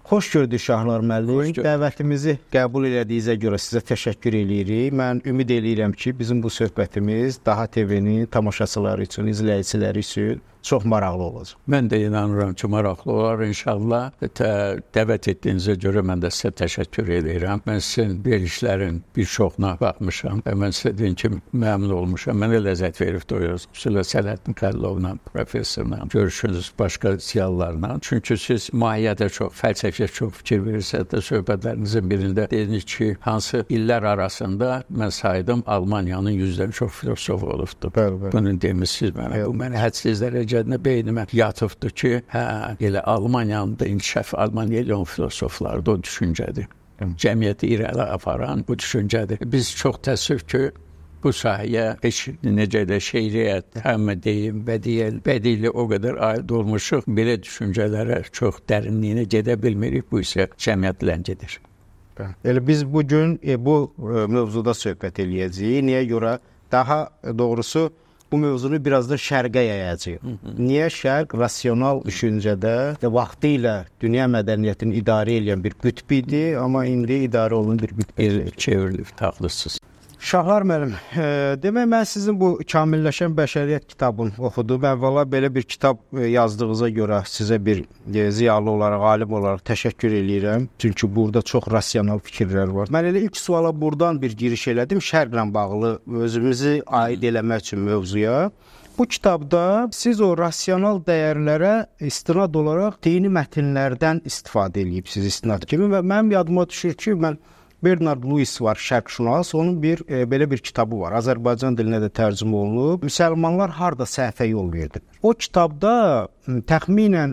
Xoş gördük Şahlar müəllim. Dəvətimizi qəbul elədiyinizə görə sizə təşəkkür edirik. Mən ümid eləyirəm ki, bizim bu söhbətimiz Daha TV-nin tamaşaçıları üçün, izləyiciləri üçün çox maraqlı olacaq. Mən də inanıram ki, maraqlı olar inşallah. Dəvət etdiyinizə görə mən də sizə təşəkkür edirəm. Mən sizin verilişlərin bir çoxuna baxmışam və mən sizə deyim ki, məmnun olmuşam. Mənə ləzzət verib doyuyorsunuz. Xüsusilə Sələhattin Xəlilovla, professorla, görüşünüz başqa ziyalılarla. Çünki siz mahiyyətə çox, fəlsəfiyə çox fikir verirsiniz də söhbətlərinizin birində dediniz ki, hansı illər arasında mən saydım Almaniyanın 100-dən çox filosofu olubdur. Bəli. Bunu demişsiniz mənə. Bu mənə hədsiz dərəcədə beynimə yatıbdır ki, elə Almaniyanın da inkişaf, Almaniyalı filosoflar da o düşüncədir. Cəmiyyəti irəli aparan bu düşüncədir. Biz çox təəssüf ki, bu sahəyə heç necə də şeiriyyət, həm deyim, bədili o qədər aid olmuşuq. Belə düşüncələrə çox dərinliyinə gedə bilmirik. Bu isə cəmiyyət ləngidir. Elə biz bugün bu mövzuda söhbət eləyəcəyik. Niyə görə? Daha doğrusu bu mövzunu biraz da şərqə yayacağıq. Niyə şərq rasional düşüncədə vaxtı ilə dünya mədəniyyətini idarə edən bir qütb idi, amma indi idarə olunan bir qütb çevrilib, haqlısınız. Şahlar müəllim, demək mən sizin bu Kamilləşən Bəşəriyyət kitabını oxudum. Əvvəla belə bir kitab yazdığınıza görə sizə bir ziyalı olaraq, alim olaraq təşəkkür eləyirəm. Çünki burada çox rasional fikirlər var. Mən elə ilk suala buradan bir giriş elədim. Şərqlə bağlı özümüzü aid eləmək üçün mövzuya. Bu kitabda siz o rasional dəyərlərə istinad olaraq dini mətnlərdən istifadə eləyibsiniz istinad kimi və mənim yadıma düşür ki, mən Bernard Lewis var, şərqşünas, onun belə bir kitabı var. Azərbaycan dilinə də tərcümə olunub. Müsəlmanlar harda səhvə yol verdi? O kitabda təxminən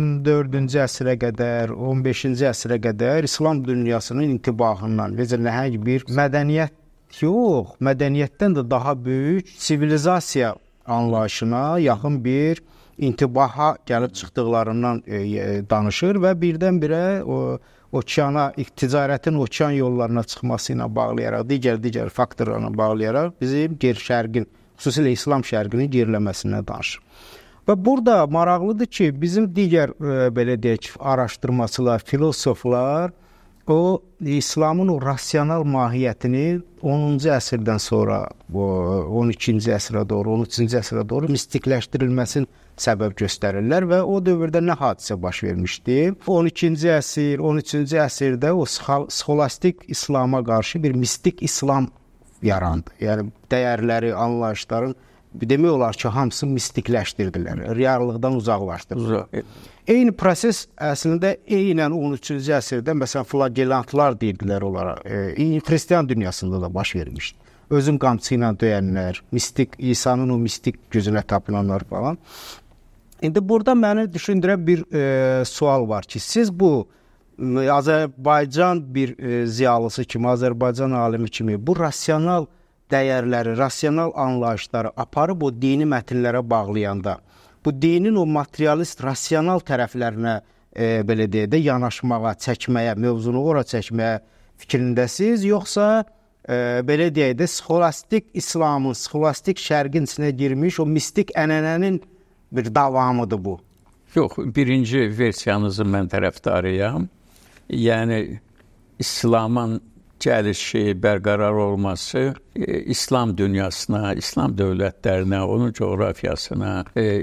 14-cü əsrə qədər, 15-ci əsrə qədər İslam dünyasının intibahından və nəhəng bir mədəniyyət yox, mədəniyyətdən də daha böyük sivilizasiya anlayışına yaxın bir intibaha gəlib çıxdıqlarından danışır və birdən-birə okeana, ticarətin okean yollarına çıxması ilə bağlayaraq, digər faktorlarla bağlayaraq bizim şərqin, xüsusilə İslam şərqinin geriləməsindən danışır. Və burada maraqlıdır ki, bizim digər, belə deyək, araşdırmaçılar, filosoflar o İslamın o rasional mahiyyətini 10-cu əsrdən sonra, 12-ci əsrə doğru, 13-cü əsrə doğru mistikləşdirilməsini səbəb göstərirlər və o dövrdə nə hadisə baş vermişdi? 12-ci əsr, 13-cü əsrdə o sxolastik İslama qarşı bir mistik İslam yarandı. Yəni dəyərləri, anlayışların demək olar ki, hamısı mistikləşdirdilər, reallıqdan uzaqlaşdırdılar. Eyni proses əslində eynən 13-cü əsrdə məsələn flagelantlar deyirdilər onlara, xristian dünyasında da baş vermişdi. Özün qamçı ilə döyənlər, mistik, İsa'nın o mistik gücünə tapılanlar falan. İndi burada məni düşündürən bir sual var ki, siz bu Azərbaycan bir ziyalısı kimi, Azərbaycan alimi kimi bu rasional dəyərləri, rasional anlayışları aparıb o dini mətnlərə bağlayanda, bu dinin o materialist, rasional tərəflərinə belə deyək də yanaşmağa, çəkməyə, mövzunu ora çəkməyə fikrindəsiz, yoxsa belə deyək də sxolastik İslamın, sxolastik şərqin içinə girmiş o mistik ənənənin bir davamıdır bu? Yox, birinci versiyanızın mən tərəfdarıyam. Yəni, İslamın gəlişi, bərqərar olması İslam dünyasına, İslam dövlətlərinə, onun coğrafiyasına,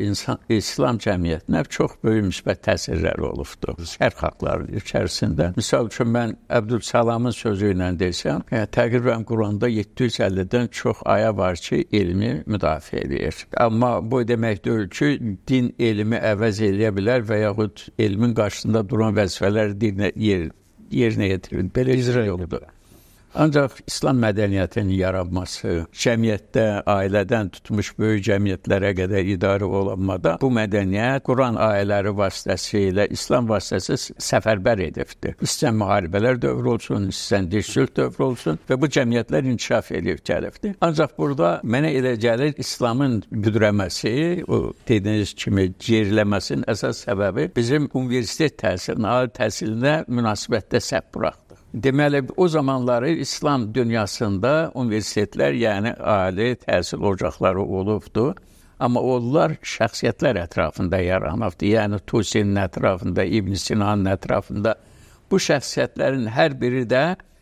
İslam cəmiyyətinə çox böyük müsbət təsirləri olubdur. Hər xalqların içərisində. Misal üçün, mən Əbdülsalamın sözü ilə desəm, təqribən Quranda 750-dən çox aya var ki, elmi müdafiə edir. Amma bu demək deyil ki, din elmi əvəz eləyə bilər və yaxud elmin qarşısında duran vəzifələri yerinə yetirir. Belə icra yoludur. Ancaq İslam mədəniyyətinin yaranması, cəmiyyətdə, ailədən tutmuş böyük cəmiyyətlərə qədər idarə olunmada bu mədəniyyət Quran ayələri vasitəsilə, İslam vasitəsilə səfərbər edibdir. İstəyən müharibələr dövrü olsun, istəyən dirsülh dövrü olsun və bu cəmiyyətlər inkişaf edib gəlibdir. Ancaq burada mənə elə gəlir, İslamın büdrəməsi, o dediyiniz kimi geriləməsinin əsas səbəbi bizim universitet təhsilinə, ali təhsilinə münasibətdə səhv buraxdı. Deməli, o zamanları İslam dünyasında universitetlər, yəni ali təhsil ocaqları olubdu. Amma onlar şəxsiyyətlər ətrafında yaranıbdı. Yəni Tusinin ətrafında, İbn Sinanın ətrafında Bu şəxsiyyətlərin hər biri də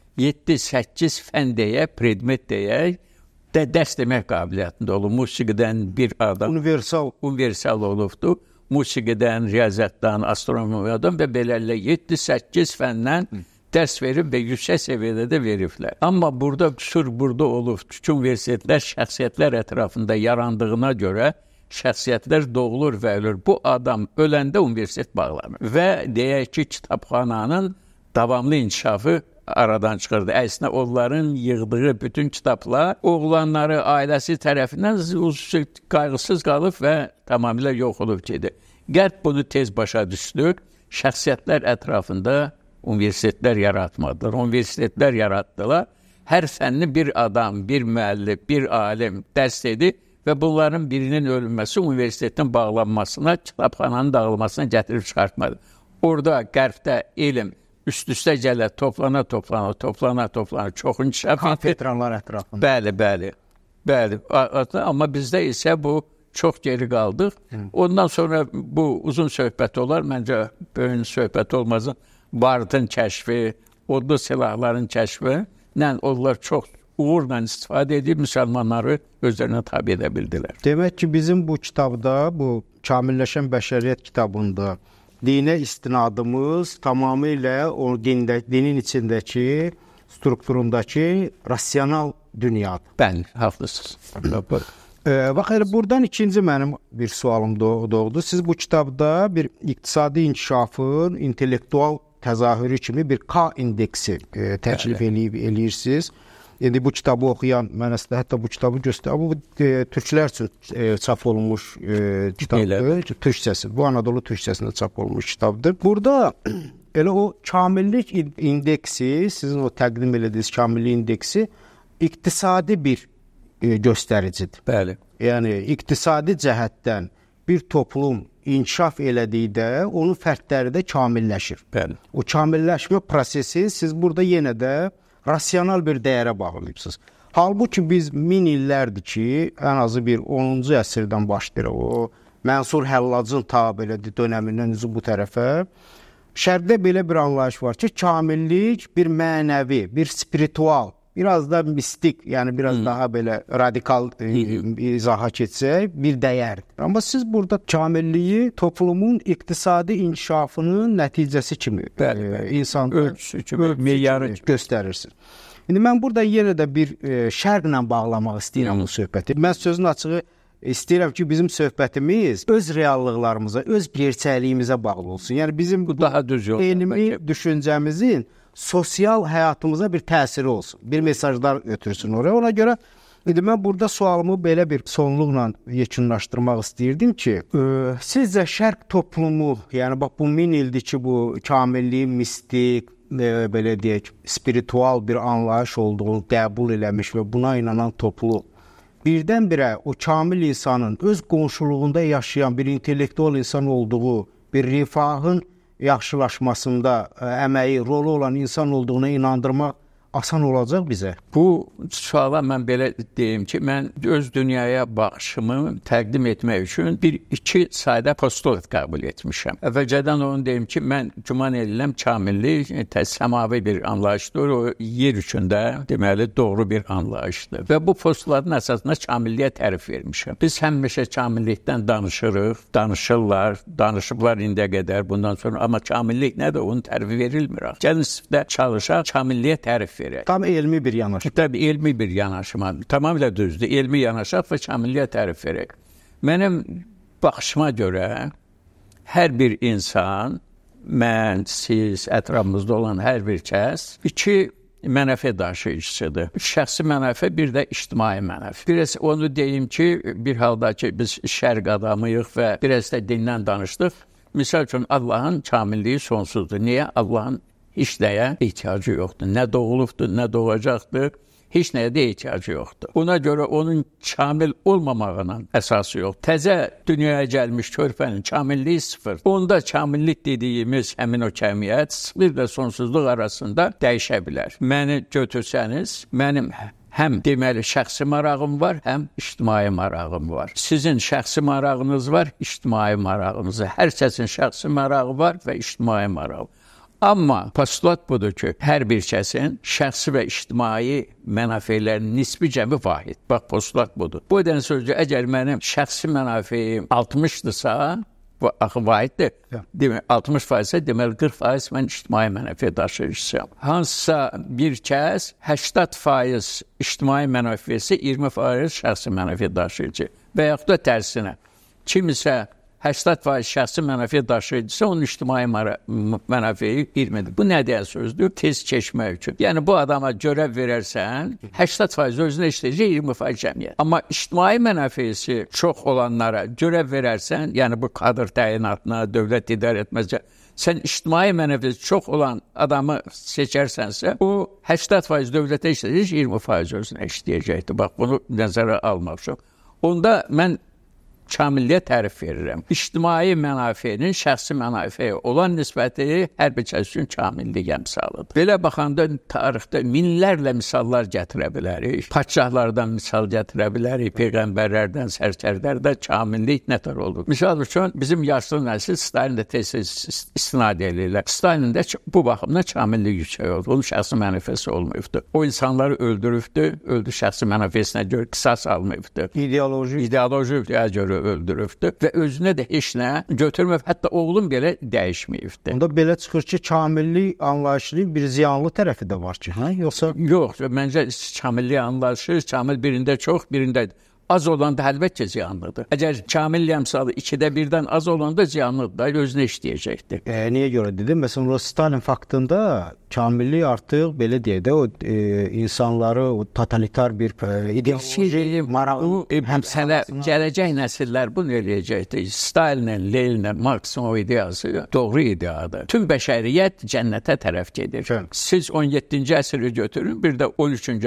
7-8 fən deyə, predmet deyə dərs demək qabiliyyətində olub. Musiqidən bir adam universal olubdur. Musiqidən, riyaziyyatdan, astronomiyadan və belələ 7-8 fəndən dərs verib və yüksək səviyyədə də veriblər. Amma burada olub. Çünki universitetlər şəxsiyyətlər ətrafında yarandığına görə şəxsiyyətlər doğulur və ölür. Bu adam öləndə universitet bağlanır. Və deyək ki, kitabxananın davamlı inkişafı aradan çıxırdı. Əslində onların yığdığı bütün kitablar oğlanları ailəsi tərəfindən qayğısız qalıb və tamamilə yox olub gedir. Qərb bunu tez başa düşdü. Şəxsiyyətlər ətrafında universitetlər yaratmadılar. Universitetlər yaratdılar. Hər fənni bir adam, bir müəllif, bir alim dərs dedi və bunların birinin ölünməsi universitetin bağlanmasına, kitabxananın dağılmasına gətirib çıxartmadı. Orada qərbdə elm üst-üstə gələ, toplana, çox inkişaf kafedralar ətrafında. Bəli. Amma bizdə isə bu çox geri qaldıq. Ondan sonra bu uzun söhbət olar. Məncə böyük söhbət olmasın. Barıtın kəşfi, odlu silahların kəşfi ilə onlar çox uğurla istifadə edib müsəlmanları özlərinə tabi edə bildilər. Demək ki, bizim bu kitabda, bu Kamilləşən Bəşəriyyət kitabında dinə istinadımız tamamilə o dinin içindəki, strukturundakı rasional dünyadır. Bəli, haqlısınız. Bax, elə buradan ikinci mənim bir sualım doğdu. Siz bu kitabda bir iqtisadi inkişafın intellektual təzahürü kimi bir K indeksi təklif eləyirsiniz. İndi bu kitabı oxuyan, mənə hətta bu kitabı göstərir. Bu türklər üçün çap olunmuş kitabdır. Türkçəsi, bu Anadolu türkçəsində çap olunmuş kitabdır. Burada elə o kamillik indeksi, sizin o təqdim elədiyiniz kamillik indeksi iqtisadi bir göstəricidir. Bəli. Yəni iqtisadi cəhətdən bir toplum inkişaf elədikdə onun fərdləri də kamilləşir. Bəli. O kamilləşmə prosesi siz burada yenə də rasional bir dəyərə bağlayıbsınız. Halbuki biz 1000 illərdir ki, ən azı bir 10-cu əsrdən başlayır o Mənsur Həllacın belə dönəmindən üzü bu tərəfə. Şərqdə belə bir anlayış var ki, kamillik bir mənəvi, bir spiritual, biraz da mistik, yəni biraz daha belə radikal izaha keçsək bir dəyərdir. Amma siz burada kamilliyi toplumun iqtisadi inkişafının nəticəsi kimi, insan ölçüsü kimi, meyarı göstərirsiniz. İndi mən burada yenə də bir şərqlə bağlamaq istəyirəm bu söhbəti. Mən sözün açığı istəyirəm ki, bizim söhbətimiz öz reallıqlarımıza, öz gerçəkliyimizə bağlı olsun. Yəni bizim bu daha düz yol. Elmi düşüncəmizin sosial həyatımıza bir təsiri olsun. Bir mesajlar ötürsün oraya. Ona görə indi mən burada sualımı belə bir sonluqla yekunlaşdırmaq istəyirdim ki, sizcə şərq toplumu, yəni bax bu 1000 ildir ki, bu kamilliyin mistik, belə deyək, spiritual bir anlayış olduğunu qəbul eləmiş və buna inanan topluluq birdən-birə o kamil insanın öz qonşuluğunda yaşayan bir intellektual insan olduğu, bir rifahın yaxşılaşmasında əməyi, rolu olan insan olduğuna inandırmaq asan olacaq bizə? Bu suala mən belə deyim ki, mən öz dünyaya baxışımı təqdim etmək üçün iki sayda postulat qəbul etmişəm. Əvvəlcədən onu deyim ki, mən güman edirəm kamillik səmavi bir anlayışdır. O yer üçündə deməli doğru bir anlayışdır. Və bu postulatın əsasında kamilliyə tərif vermişəm. Biz həmişə kamillikdən danışırıq, danışırlar, danışıblar indiyə qədər bundan sonra. Amma kamillik nədir? Onun tərifi verilmir. Gəlin sizdə çalışaq, kamilliyə tərif verək. Tam elmi bir yanaşma. Tabii elmi bir yanaşma. Tamamilə düzdür. Elmi yanaşaq və kamilliyə tərif verək. Mənim baxışıma görə hər bir insan, mən, siz, ətrafımızda olan hər bir kəs iki mənəfi daşıyıcısıdır. Şəxsi mənəfi, bir də ictimai mənəfi. Biraz onu deyim ki, bir halda ki, biz şərq adamıyıq və biraz da dindən danışdıq. Misal üçün, Allahın kamilliyi sonsuzdur. Niyə? Allahın heç nəyə ehtiyacı yoxdur. Nə doğulubdur, nə doğacaqdır, heç nəyə də ehtiyacı yoxdur. Ona görə onun kamil olmamağının əsası yox. Təzə dünyaya gəlmiş körpənin kamilliyi sıfır. Onda kamillik dediyimiz həmin o kəmiyyət sıfır və sonsuzluq arasında dəyişə bilər. Məni götürsəniz, mənim həm deməli şəxsi marağım var, həm ictimai marağım var. Sizin şəxsi marağınız var, ictimai marağınız var. Hər kəsin şəxsi marağı var və ictimai marağı. Amma postulat budur ki, hər bir kəsin şəxsi və ictimai mənafelərinin nisbi cəmi vahid. Bax, postulat budur. Bu edən sözcü, əgər mənim şəxsi mənafeyim 60-dırsa, axı vahiddir. Demək, 60%-ə deməli 40% mən ictimai mənafə daşıyıcısıyam. Hansısa bir kəs 80% ictimai mənafəsi, 20% şəxsi mənafə daşıyıcı. Və yaxud da tərsinə. Kimisə 80% şəxsi mənafə daşıyıcısı, onun ictimai mənafeyi 20-dir. Bu nə deyən sözdür? Tez keçmək üçün. Yəni, bu adama görəv verərsən, 80% özünə işləyəcək, 20% cəmiyyət. Amma ictimai mənafesi çox olanlara görəv verərsən, yəni bu kadr təyinatına, dövlət idarə etməcə, sən ictimai mənafesi çox olan adamı seçərsənsə, o 80% dövlətə işləyəcək, 20% özünə işləyəcəkdir. Bax, bunu nəzərə almaq üçün. Onda mən kamilliyə tərif verirəm. İctimai mənafenin şəxsi mənafeyə olan nisbəti hər bir kəs üçün kamillik əmsalıdır. Belə baxanda tarixdə minlərlə misallar gətirə bilərik. Padşahlardan misal gətirə bilərik, peyğəmbərlərdən, sərkərlərdən kamillik nətər olur. Misal üçün, bizim yaşlı nəsil Stalin də tez istinad edirlər. Stalin də bu baxımdan kamillik yüksək oldu. Onun şəxsi mənafesi olmayıbdır. O insanları öldürübdür, öldü şəxsi mənafesinə görə qisas almayıbdır. İdeolojik görə öldürübdür və özünə də heç nə götürməyib, hətta oğlum belə dəyişməyibdir. Onda belə çıxır ki, kamillik anlayışının bir ziyanlı tərəfi də var ki, hə? Yoxsa? Yox, məncə kamillik anlayışı, kamil birində çox, birində az olanda əlbəttə ziyanlıdır. Əgər kamil əmsalı 2-də 1-dən az olanda ziyanlıdır da, özünə işləyəcəkdir. Niyə görə dedim? Məsələn, Stalin faktında kamillik artıq, belə deyək də, o insanları o totalitar bir ideoloji marağı sənə gələcək nəsillər bunu eləyəcəkdir. Stalinin, Leninin, Marksın o ideyası doğru ideyadır. Tüm bəşəriyyət cənnətə tərəf gedir. Siz 17-ci əsri götürün, bir də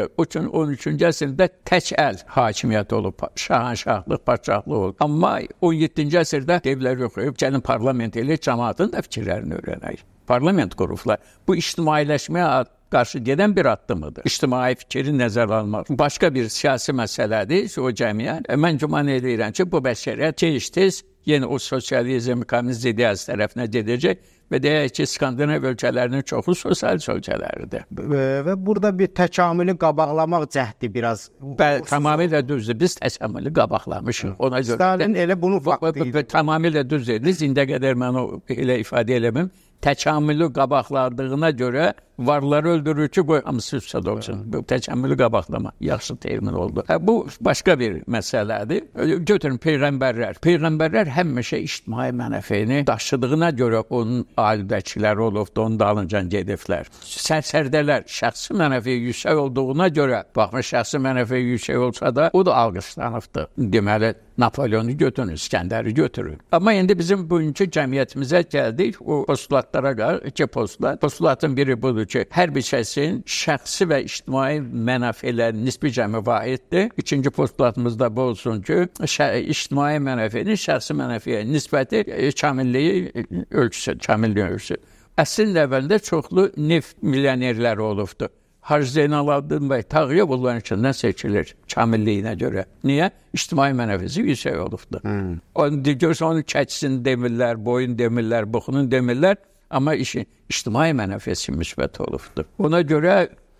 13-cü əsrdə tək əl hakimiyyət olub, şahanşahlıq, padşahlıq olub. Amma 17-ci əsrdə devlər yoxlayıb, gəlin parlament eləyək, cəmaatın da fikirlərini öyrənək. Parlament qurublar. Bu ictimailəşməyə qarşı gedən bir addımıdır. İctimai fikri nəzərə almaq. Başqa bir siyasi məsələdir, o cəmiyyət. Mən güman edirəm ki, bu bəşəriyyət tez-tez yenə o sosializm, kommunizm ideyası tərəfinə gedəcək və deyək ki, Skandinav ölkələrinin çoxu sosialist ölkələridir. Və burada bir təkamülü qabaqlamaq cəhdi biraz... Tamamilə düzdür. Biz təkamülü qabaqlamışıq. Ona görə Stalin elə bunu faktı idi. Tamamilə düzdür. İndiyə qədər mən o elə ifadə eləməm. Təkamülü qabaqladığına görə varları öldürür ki, bu hamısı üstədə olsun. Bu təkamülü qabaqlama. Yaxşı termin oldu. Bu başqa bir məsələdir. Götürün peyğəmbərlər. Peyğəmbərlər həmişə ictimai mənafeyini daşıdığına görə onun alidəkiləri olubdur, onun dalınca gediblər. Sərdələr şəxsi mənafeyi yüksək olduğuna görə, baxmış şəxsi mənafeyi yüksək olsa da, o da alqışlanıbdır. Deməli, Napoleonu götürün, İskəndəri götürün. Amma indi bizim bugünkü cəmiyyətimizə gəldik, o postulatlara qarşı, iki postulat. Postulatın biri budur ki, hər bir kəsin şəxsi və ictimai mənafelərin nisbi cəmi vahiddir. İkinci postulatımız da bu olsun ki, ictimai mənafenin şəxsi mənafeyə nisbəti kamilliyi ölçüsü, kamilliyi ölçüsü. Əslində əvvəldə çoxlu neft milyonerləri olubdur. Hacı Zeynalabdin bəy Tağıyev bunların içindən seçilir kamilliyinə görə. Niyə? İctimai mənafesi yüksək olubdur. Görürsə, onun keçsin demirlər, boyun demirlər, buxunun demirlər, amma ictimai mənafesi müsbət olubdur. Ona görə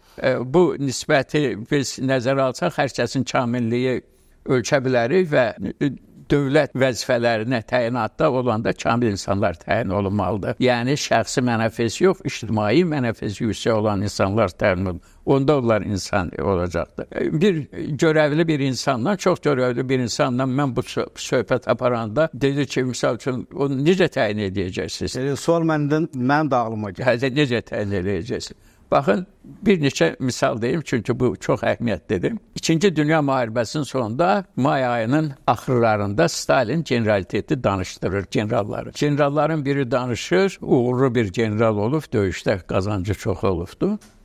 bu nisbəti biz nəzərə alsaq, hər kəsin kamilliyi ölçə bilərik və dövlət vəzifələrinə təyinatda olanda kamil insanlar təyin olunmalıdır. Yəni, şəxsi mənafesi yox, ictimai mənafesi yüksək olan insanlar təyin olunmalıdır. Onda onlar insan olacaqdır. Bir görevli bir insanla, çox görevli bir insanla mən bu söhbət aparanda dedi ki, misal üçün, onu necə təyin edəcəksiniz? Sual məndən ağlıma gəldi. Necə təyin edəcəksiniz? Baxın, bir neçə misal deyim, çünki bu çox əhəmiyyətlidir. İkinci Dünya Müharibəsinin sonunda may ayının axırlarında Stalin generaliteti danışdırır generalları. Generalların biri danışır, uğurlu bir general olub, döyüşdə qazancı çox olubdur.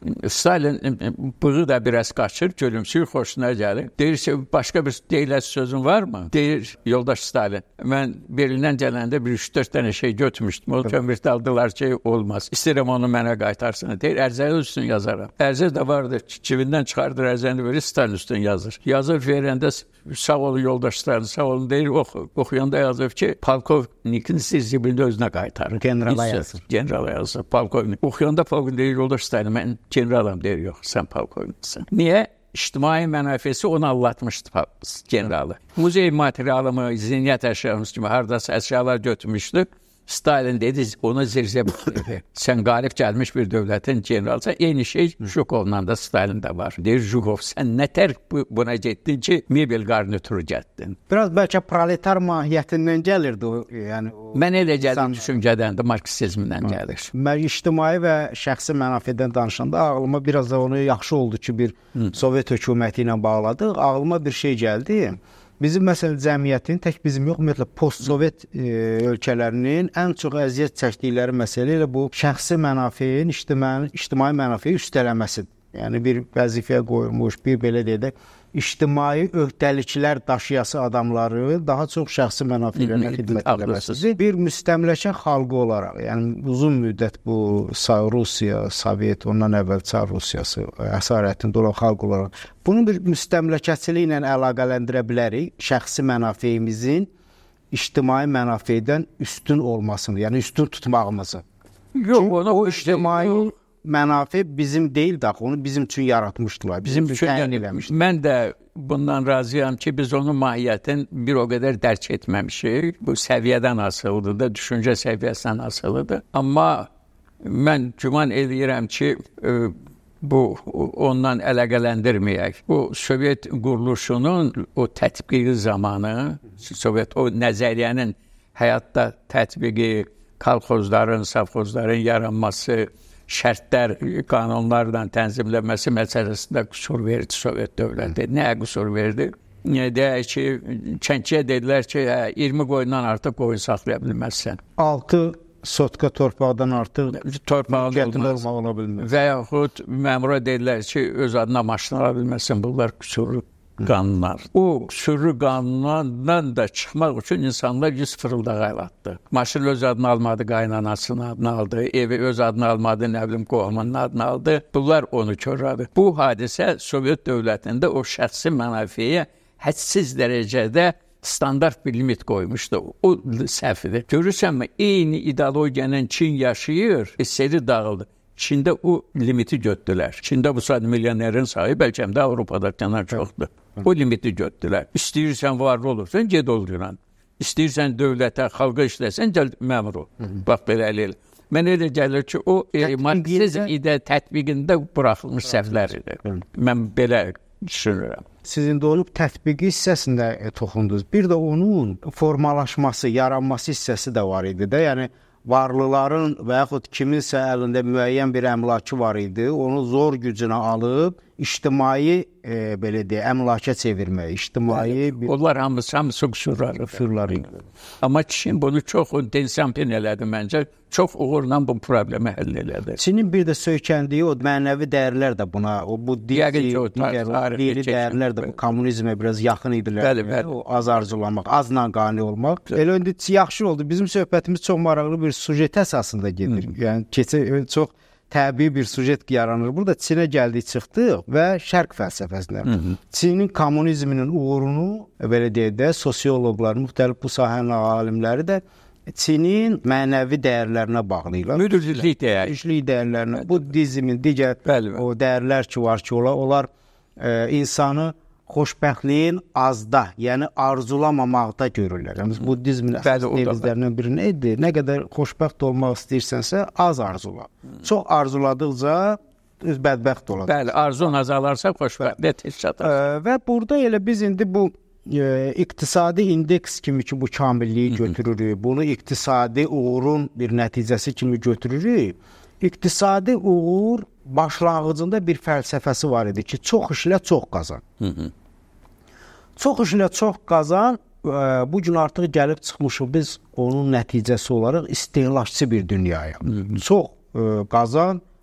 Stalin bığı da biraz qaçır, gülümsür, xoşuna gəlir. Deyir ki, başqa bir deyiləsi sözün varmı? Deyir, yoldaş Stalin, mən Berlindən gələndə bir 3-4 dənə şey götürmüşdüm. O kömürdə aldılar ki, olmaz. İstəyirəm onu mənə qaytarsın. Deyir, ərzəni üstün yazaram. Ərzə də vardı, cibindən çıxardır ərzəni verir, Stalin üstün yazır. Yazır verəndə sağ olun yoldaş Stalin, sağ olun deyir, oxuyanda yazır ki, polkovnikin siz cibində özünə qaytarır. Generala yazır. Generala yazır, polkovnik. Oxuyanda polkovnik deyir, yoldaş Stalin, mən generalam deyir, yox, sən polkovniksən. Niyə? İctimai mənafesi onu anlatmışdı generalı. Muzey materialımı, ziynət əşyamız kimi haradasa əşyalar götürmüşdü. Stalin dedi, ona zirzəbət dedi. Sən qalib gəlmiş bir dövlətin generalsan, eyni şey Zhukovla da Stalin də var. Deyir, Zhukov, sən nətər buna getdin ki, mebel qarnituru getdin? Biraz bəlkə proletar mahiyyətindən gəlirdi o, yəni o. Mən elə gəldim düşüncədən də marksizmdən gəlir. Mən ictimai və şəxsi mənafedən danışanda ağlıma biraz da onu yaxşı oldu ki, bir Sovet hökuməti ilə bağladıq. Ağlıma bir şey gəldi. Bizim məsələn cəmiyyətin tək bizim yox, ümumiyyətlə post-Sovet ölkələrinin ən çox əziyyət çəkdikləri məsələ elə bu şəxsi mənafeyin ictimai mənafeyi üstələməsidir. Yəni bir vəzifəyə qoyulmuş, bir belə deyək, ictimai öhdəliklər daşıyası adamları daha çox şəxsi mənafelərinə xidmət etməsidir. Bir müstəmləkə xalqı olaraq, yəni uzun müddət bu Rusiya, Sovet, ondan əvvəl Çar Rusiyası əsarətində olan xalq olaraq bunu bir müstəmləkəçiliklə əlaqələndirə bilərik. Şəxsi mənafeyimizin ictimai mənafeydən üstün olmasını, yəni üstün tutmağımızı. Yox, ona o ictimai mənafe bizim deyil də, onu bizim üçün yaratmışdılar. Bizim üçün təyin eləmişdir. Mən də bundan razıyam ki, biz onun mahiyyətini bir o qədər dərk etməmişik. Bu səviyyədən asılıdır da, düşüncə səviyyəsindən asılıdır. Amma mən güman edirəm ki, bu ondan əlaqələndirməyək. Bu Sovet quruluşunun o tətbiqi zamanı, Sovet o nəzəriyyənin həyatda tətbiqi, kolxozların, savxozların yaranması, şərtlər, qanunlarla tənzimlənməsi məsələsində qüsur verdi Sovet dövləti. Nəyə qüsur verdi? Deyək ki, kəndçiyə dedilər ki, 20 qoyundan artıq qoyun saxlaya bilməzsən. 6 sotka torpaqdan artıq torpağın ola bilməz. Və yaxud məmura dedilər ki, öz adına maşın ala bilməzsən. Bunlar qüsurlu qanunlar. O sürü qanunlardan da çıxmaq üçün insanlar 100 fırıldaq aylatdı. Maşın öz adını almadı, qaynanasının adını aldı, evi öz adını almadı, nə bilim, qohumunun adını aldı. Bunlar onu körradı. Bu hadisə Sovet dövlətində o şəxsi mənafeyə hədsiz dərəcədə standart bir limit qoymuşdu. O səhvidir. Görürsənmi, eyni ideologiyanın Çin yaşayır, seri dağıldı. Çində o limiti götdülər. Çində bu saat milyonerin sayı bəlkə də Avropadakından çoxdur. O limiti götdülər. İstəyirsən varlı olursan, ged oluran. İstəyirsən dövlətə, xalqa işləsən, gəl məmur ol. Bax, belə elə. Mən elə gəlir ki, o marksizm tətbiqində buraxılmış səhvləridir. Mən belə düşünürəm. Sizin də olub tətbiqi hissəsində toxundunuz. Bir də onun formalaşması, yaranması hissəsi də var idi də. Yəni, varlıların və yaxud kiminsə əlində müəyyən bir əmlakı var idi, onu zor gücünə alıb, ictimai, belə deyək, əmlaka çevirmək, ictimai... Onlar hamısı qüsurları. Amma Çin bunu çox densampen elədi məncə, çox uğurla bu problemi həll elədi. Çinin bir də söykəndiyi o mənəvi dəyərlər də buna, bu dini dəyərlər də bu kommunizmə biraz yaxın idilər. Bəli. O az arzulamaq, azla qane olmaq. Elə indi yaxşı oldu. Bizim söhbətimiz çox maraqlı bir sujet əsasında gedir. Yəni, çox təbii bir sujet yaranır. Burada Çinə gəldik, çıxdıq və şərq fəlsəfəsinə. Çinin kommunizminin uğurunu, belə deyək də, sosioloqlar, müxtəlif bu sahənin alimləri də Çinin mənəvi dəyərlərinə bağlayırlar. Müdürlük dəyərlərinə, buddizmin, digər o dəyərlər ki var ki, onlar insanı xoşbəxtliyin azda, yəni arzulamamaqda görürlər. Yəni, buddizmin əsas devizlərindən biri nədir? Nə qədər xoşbəxt olmaq istəyirsənsə, az arzula. Çox arzuladıqca bədbəxt olacaq. Bəli, arzun azalarsa xoşbəxtliyə tez çatar. Və burada elə biz indi bu iqtisadi indeks kimi ki, bu kamilliyi götürürük, bunu iqtisadi uğurun bir nəticəsi kimi götürürük. İqtisadi uğur başlanğıcında bir fəlsəfəsi var idi ki, çox işlə çox qazan. Çox işlə çox qazan, bu gün artıq gəlib çıxmışıq biz onun nəticəsi olaraq istehlakçı bir dünyaya. Çox qazan,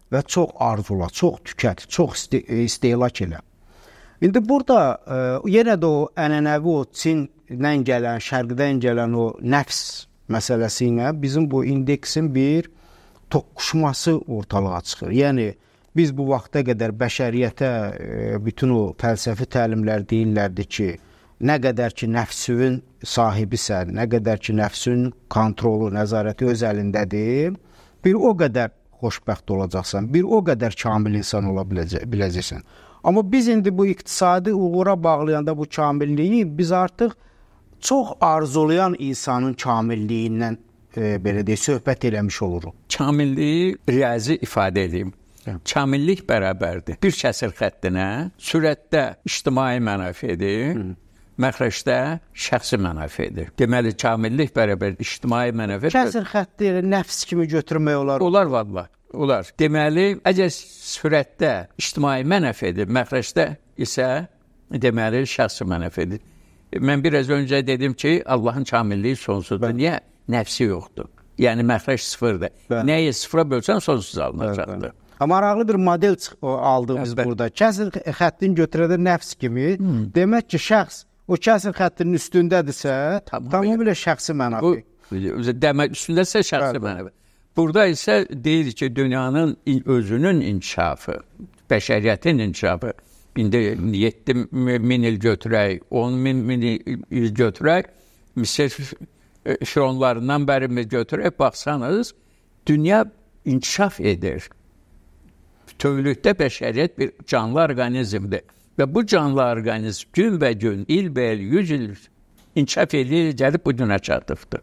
və çox arzula, çox tükət, çox istehlak elə. İndi burada yenə də o ənənəvi o Çindən gələn, şərqdən gələn o nəfs məsələsi ilə bizim bu indeksin bir toqquşması ortalığa çıxır. Yəni biz bu vaxta qədər bəşəriyyətə bütün o fəlsəfi təlimlər deyirlərdi ki, nə qədər ki nəfsün sahibisən, nə qədər ki nəfsün kontrolu, nəzarəti öz əlindədir, bir o qədər xoşbəxt olacaqsan, bir o qədər kamil insan ola biləcəksən. Amma biz indi bu iqtisadi uğura bağlayanda bu kamilliyi biz artıq çox arzulayan insanın kamilliyindən belə deyək, söhbət eləmiş oluruq. Kamilliyi riyazi ifadə edeyim. Kamillik bərabərdir. Bir kəsir xəttinə sürətdə ictimai mənafidir, məxrəcdə şəxsi mənafidir. Deməli, kamillik bərabər ictimai mənafidir. Kəsir xətti nəfs kimi götürmək olar. Olar vallah. Olar. Deməli, əgər sürətdə ictimai mənafidir, məxrəcdə isə deməli şəxsi mənafidir. Mən biraz öncə dedim ki, Allahın kamilliyi sonsuzdur. Niyə? Nəfsi yoxdur. Yəni məxrəc sıfırdır. Nəyi sıfıra bölsən sonsuz alınacaqdır. Maraqlı bir model aldığımız burada. Kəsir xəttin götürədə nəfs kimi, demək ki, şəxs o kəsir xəttinin üstündədirsə, tamamilə şəxsi mənafi. Demək, üstündəsə şəxsi mənafi. Burada isə deyir ki, dünyanın özünün inkişafı, bəşəriyyətin inkişafı, indi 7.000 il götürək, 10.000 il götürək, Misir fironlarından bəri götürək, baxsanız, dünya inkişaf edir. Bütövlükdə bəşəriyyət bir canlı orqanizmdir. Və bu canlı orqanizm gün və gün, il 100 il inkişaf edir, gəlib bu günə çatıbdır.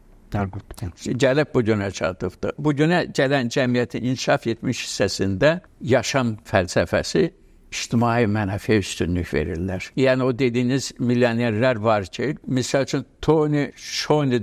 Gəlib bu günə çatıbdır. Bu günə gələn cəmiyyətin inkişaf etmiş hissəsində yaşam fəlsəfəsi ictimai mənəfiyə üstünlük verirlər. Yəni o dediyiniz milyonerlər var ki, misal üçün Tony Shoney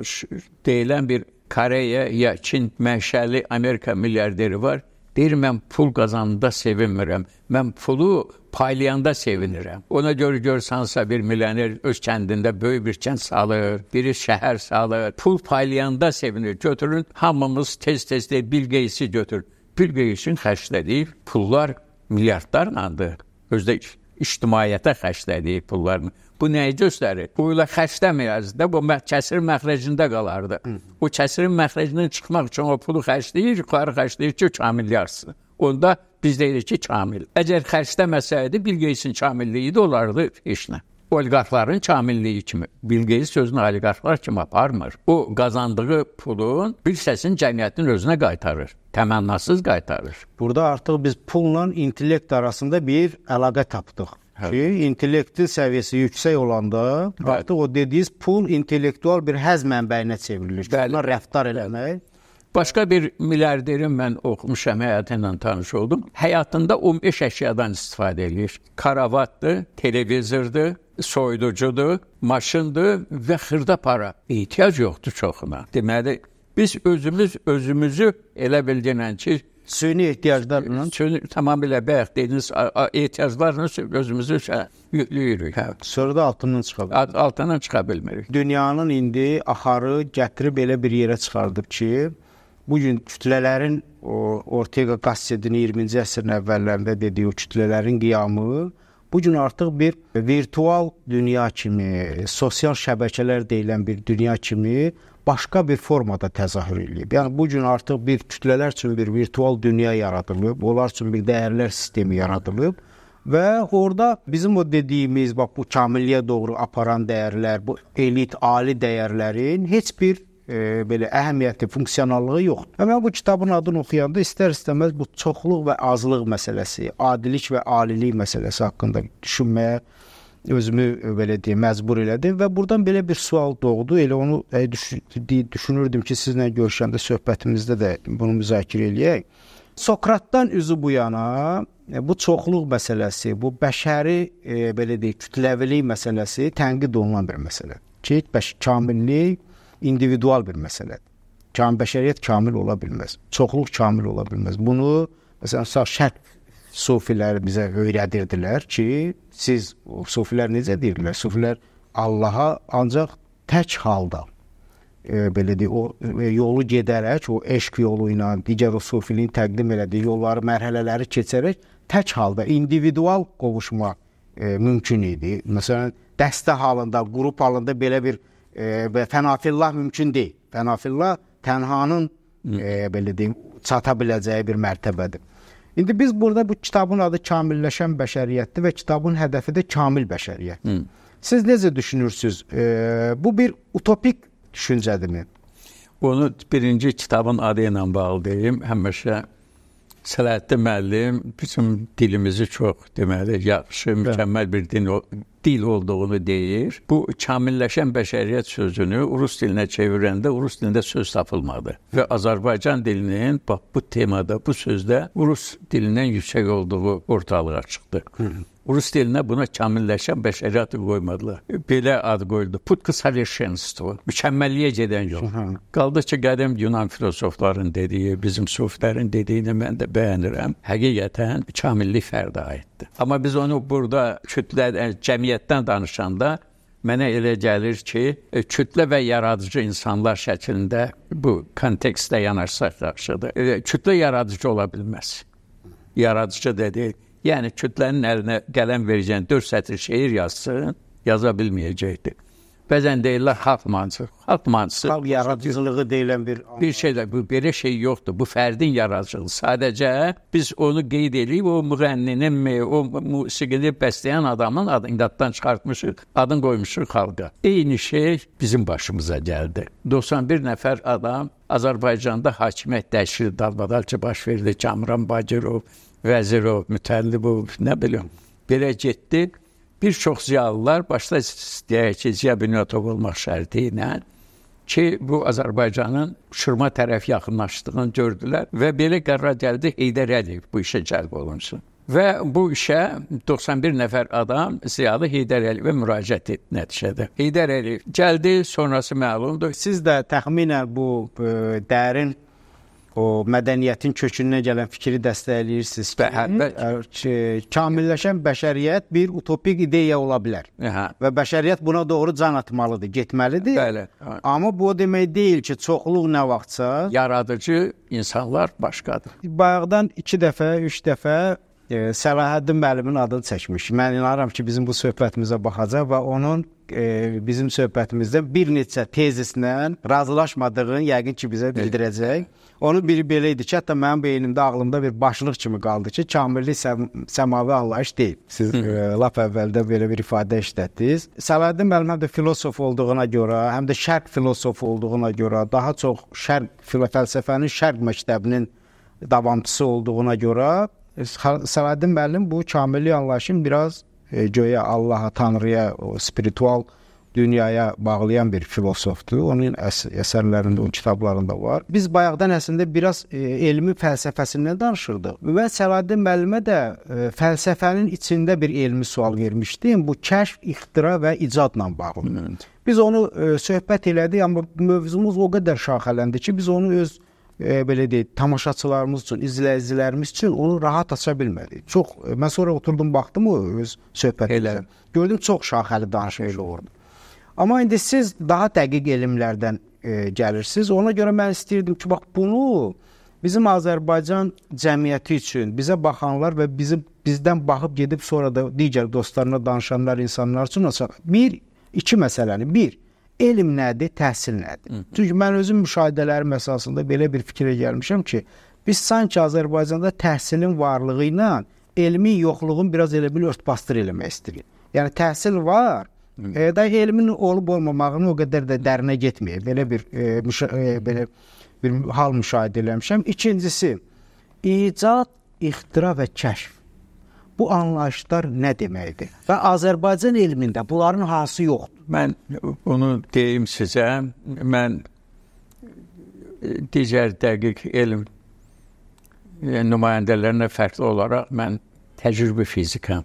deyilən bir Koreya ya Çin mənşəli Amerika milyarderi var. Deyir, mən pul qazanında sevinmirəm. Mən pulu paylayanda sevinirəm. Ona görə görsansa bir milyoner öz kəndində böyük bir kənd salır, biri şəhər salır. Pul paylayanda sevinir. Götürün, hamımız tez-tez deyir, Bill Gates'i götür. Bill Gates'in xərclədiyi pullar milyardlarlandır. Özdə ictimaiyyətə xərclədiyi pullarını. Bu nəyi göstərir? Bu ilə xərcləməyəz də bu kəsir məxrəcində qalardı. O kəsirin məxrəcindən çıxmaq üçün o pulu xərcləyir, yuxarı xərcləyir ki, kamilyarsın. Onda biz deyirik ki, kamil. Əgər xərcləməsəydi, Bill Gates'in kamilliyi də olardı heç nə. Oliqarxların kamilliyi kimi. Bill Gates sözünü oliqarxlar kimi aparmır. O qazandığı pulun bir hissəsini cəmiyyətin özünə qaytarır. Təmənnasız qaytarır. Burada artıq biz pulla intellekt arasında bir əlaqə tapdıq. Ki, intellektin səviyyəsi yüksək olanda, artıq o dediyiniz pul intellektual bir həz mənbəyinə çevrilir. Buna rəftar eləmək. Başqa bir milyarderin mən oxumuşam, həyatı ilə tanış oldum. Həyatında 15 əşyadan istifadə edir. Karavatdır, televizordur, soyuducudur, maşındır və xırda para. İhtiyac yoxdur çoxuna. Deməli, biz özümüzü elə bildirən ki, süni ehtiyaclarla tamamilə bayaq dediniz ehtiyaclarla özümüzü yüklüyürük. Sonra da altından çıxa bilmirik. Dünyanın indi axarı gətirib elə bir yerə çıxardıb ki, bugün kütlələrin Ortega Gasset'in 20-ci əsrin əvvəllərində dediyi o kütlələrin qiyamı bugün artıq bir virtual dünya kimi, sosial şəbəkələr deyilən bir dünya kimi başqa bir formada təzahür edib. Yəni bugün artıq bir kütlələr üçün bir virtual dünya yaradılıb, onlar üçün bir dəyərlər sistemi yaradılıb və orada bizim o dediyimiz bax bu kamilliyə doğru aparan dəyərlər, bu elit, ali dəyərlərin heç bir belə əhəmiyyəti, funksionallığı yoxdur. Və mən bu kitabın adını oxuyanda istər-istəməz bu çoxluq və azlıq məsələsi, adilik və alilik məsələsi haqqında düşünməyə özümü belə deyim, məcbur elədim və buradan belə bir sual doğdu. Elə onu düşünürdüm ki, sizlə görüşəndə söhbətimizdə də bunu müzakirə eləyək. Sokratdan üzü bu yana bu çoxluq məsələsi, bu bəşəri belə deyək, kütləvilik məsələsi tənqid olunan bir məsələdir. Ki, kamillik individual bir məsələdir. Bəşəriyyət kamil ola bilməz. Çoxluq kamil ola bilməz. Bunu məsələn şərq sufilər bizə öyrədirdilər ki, sufilər necə deyirlər? Sufilər Allaha ancaq tək halda, belə deyək, o yolu gedərək, o eşq yolu ilə digər o sufiliyin təqdim elədiyi yolları, mərhələləri keçərək tək halda individual qovuşma mümkün idi. Məsələn, dəstə halında, qrup halında belə bir fənafillah mümkün deyil. Fənafillah tənhanın belə deyim, çata biləcəyi bir mərtəbədir. İndi biz burada bu kitabın adı Kamilləşən Bəşəriyyətdir və kitabın hədəfi də kamil bəşəriyyət. Siz necə düşünürsünüz? Bu bir utopik düşüncədirmi? Onu birinci kitabın adı ilə bağlı deyim. Həmişə Səlahəddin müəllim bizim dilimizi çox deməli yaxşı, mükəmməl bir dil olduğunu deyir. Bu kamilləşən bəşəriyyət sözünü rus dilinə çevirəndə rus dilində söz tapılmadı. Və Azərbaycan dilinin bax bu temada, bu sözdə rus dilindən yüksək olduğu ortalığa çıxdı. Rus dilinə buna kamilləşən bəşəriyyəti qoymadılar. Belə ad qoyuldu. Putki soverşenstvo. Mükəmməlliyə gedən yol. Qaldı ki, qədim Yunan filosofların dediyi, bizim sufilərin dediyini mən də bəyənirəm. Həqiqətən kamillik fərdə aiddir. Amma biz onu burada cəmiyyətdən danışanda mənə elə gəlir ki, kütlə və yaradıcı insanlar şəklində bu kontekstdə yanaşsaq yaxşıdır. Kütlə yaradıcı ola bilməz. Yaradıcı da deyil. Yəni, kütlənin əlinə qələm verəcən 4 sətr şeir yazsın, yaza bilməyəcəkdir. Bəzən deyirlər, xalq mahnısı. Xalq mahnısı... Xalq yaradıcılığı deyilən bir şey də, belə şey yoxdur. Bu fərdin yaradıcılığı. Sadəcə biz onu qeyd edib, o müğənninin, o musiqini bəsləyən adamın adını daddan çıxartmışıq, adını qoymuşuq xalqa. Eyni şey bizim başımıza gəldi. 91 nəfər adam Azərbaycanda hakimiyyət dəyişir, dalbadalca baş verdi. Kamran Bacırov, Vəzirov, Mütəllibov, nə bilim, belə getdi. Bir çox ziyalılar, başda deyək ki, Ziya Bünyatov olmaq şərti ilə ki, bu Azərbaycanın uçurma tərəf yaxınlaşdığını gördülər və belə qərar gəldi, Heydər Əliyev bu işə cəlb olunsun. Və bu işə 91 nəfər adam ziyalı Heydər Əliyevə müraciət etdi nəticədə. Heydər Əliyev gəldi, sonrası məlumdur. Siz də təxminən bu dərin o mədəniyyətin kökündən gələn fikri dəstəkləyirsiniz ki, kamilləşən bəşəriyyət bir utopik ideya ola bilər. Və bəşəriyyət buna doğru can atmalıdır, getməlidir. Bəli. Amma bu o demək deyil ki, çoxluq nə vaxtsa... Yaradıcı insanlar başqadır. Bayaqdan 2 dəfə, 3 dəfə Səlahəddin müəllimin adını çəkmiş. Mən inanıram ki, bizim bu söhbətimizə baxacaq və onun bizim söhbətimizdə bir neçə tezislə razılaşmadığını yəqin ki, bizə bildirəcək. Onun biri belə idi ki, hətta mənim beynimdə, ağlımda bir başlıq kimi qaldı ki, kamillik səmavi anlayış deyil. Siz lap əvvəldə belə bir ifadə işlətdiniz. Səlahəddin müəllim həm də filosof olduğuna görə, həm də şərq filosofu olduğuna görə, daha çox fəlsəfənin şərq məktəbinin davamçısı olduğuna görə Səlahəddin müəllim bu kamillik anlayışın biraz göyə Allaha, Tanrıya, o spiritual dünyaya bağlayan bir filosofdur. Onun əsərlərində, o kitablarında var. Biz bayaqdan əslində biraz elmi fəlsəfəsindən danışırdıq. Və Səlahəddin müəllimə də fəlsəfənin içində bir elmi sual vermişdim. Bu kəşf, ixtira və icadla bağlı. Biz onu söhbət elədik, amma mövzumuz o qədər şaxələndi ki, biz onu öz belə deyək, tamaşaçılarımız üçün, izləyicilərimiz üçün onu rahat aça bilmədik. Mən sonra oturdum, baxdım o öz söhbətimizə. Gördüm, çox şaxəli danışmış orada. Amma indi siz daha dəqiq elmlərdən gəlirsiniz. Ona görə mən istəyirdim ki, bax bunu bizim Azərbaycan cəmiyyəti üçün, bizə baxanlar və bizdən baxıb gedib sonra da digər dostlarına danışanlar, insanlar üçün bir, iki məsələni. Bir, elm nədir, təhsil nədir? Çünki mən özüm müşahidələrim əsasında belə bir fikrə gəlmişəm ki, biz sanki Azərbaycanda təhsilin varlığı ilə elmin yoxluğun biraz elə bir örtbasdır eləmək istəyirik. Yəni təhsil var, da elmin olub-olmamağını o qədər də dərinə getməyək. Belə bir hal müşahidə eləmişəm. İkincisi, icad, ixtira və kəşf. Bu anlayışlar nə deməkdir? Və Azərbaycan elmində bunların hansı yoxdur? Mən onu deyim sizə, mən digər dəqiq elm nümayəndələrinə fərqli olaraq mən təcrübə fizikam.